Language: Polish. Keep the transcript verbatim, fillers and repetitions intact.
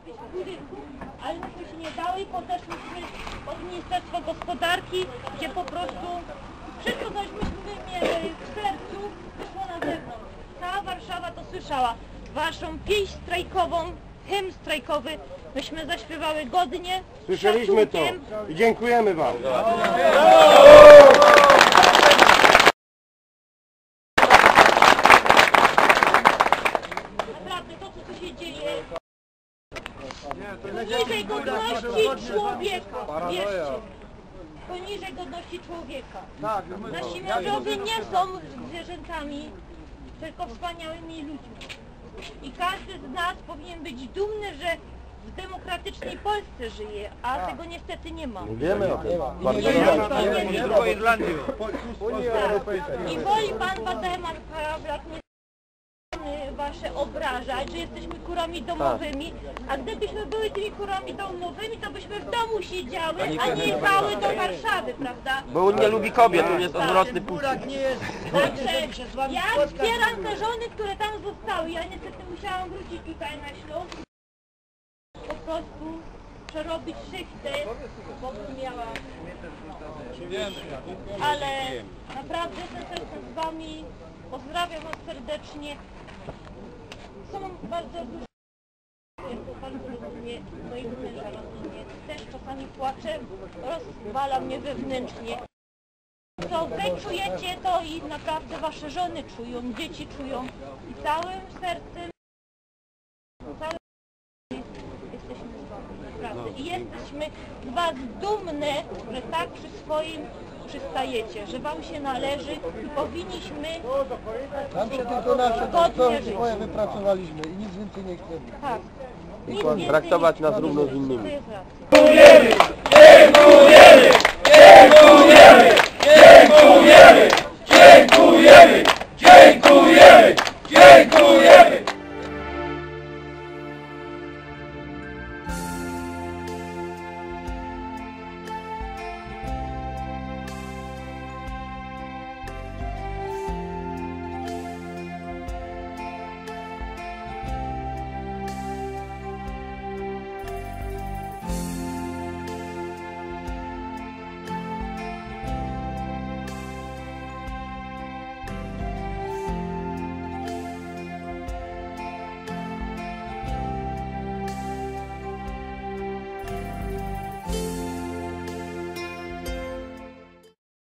jakiegoś budynku, ale myśmy się nie dały i podeszliśmy od Ministerstwa Gospodarki, gdzie po prostu wszystko, coś myśmy mieli w sercu, wyszło na zewnątrz. Cała Warszawa to słyszała. Waszą pieśń strajkową, hymn strajkowy, myśmy zaśpiewały godnie. Słyszeliśmy to i dziękujemy wam. Naprawdę to, co tu się dzieje, poniżej godności człowieka, wierzcie. Poniżej godności człowieka. Nasi mężowie nie są zwierzętami, tylko wspaniałymi ludźmi. I każdy z nas powinien być dumny, że w demokratycznej Polsce żyje, a tego niestety nie ma. Wiemy o tym. Nie tylko Irlandii. I woli pan Waldemar Pawlak nie wasze obrażać, że jesteśmy kurami domowymi, a gdybyśmy były tymi kurami domowymi, to byśmy w domu siedziały, a nie jechały do Warszawy, prawda? Bo on nie lubi kobiet, on jest odwrotny płci. Także ja wspieram te żony, które tam zostały. Ja niestety musiałam wrócić tutaj na Śląsk. Po prostu przerobić szychtę, bo bym miała... Ale naprawdę jestem serdecznie z wami. Pozdrawiam was serdecznie. Są bardzo duże... Jest bardzo rozumie, mojego męża rozumie. Też czasami płaczę, rozwala mnie wewnętrznie. Co wy czujecie, to i naprawdę wasze żony czują, dzieci czują. I całym sercem, całym jesteśmy z wami, naprawdę. I jesteśmy z was dumne, że tak przy swoim przystajecie, że wam się należy i powinniśmy Nam się tylko nasze godnie żyć. swoje wypracowaliśmy i nic więcej nie chcemy. Tak. I traktować nas równo z innymi. Dziękujemy! Dziękujemy! Dziękujemy! Dziękujemy! Dziękujemy! Dziękujemy! Dziękujemy!